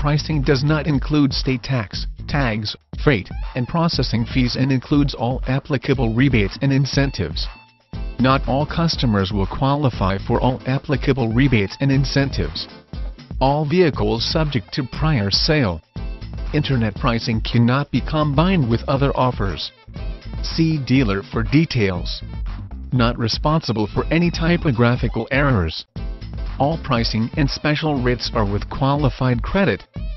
pricing does not include state tax, tags, freight, and processing fees and includes all applicable rebates and incentives. Not all customers will qualify for all applicable rebates and incentives. All vehicles subject to prior sale. Internet pricing cannot be combined with other offers. See dealer for details. Not responsible for any typographical errors. All pricing and special rates are with qualified credit,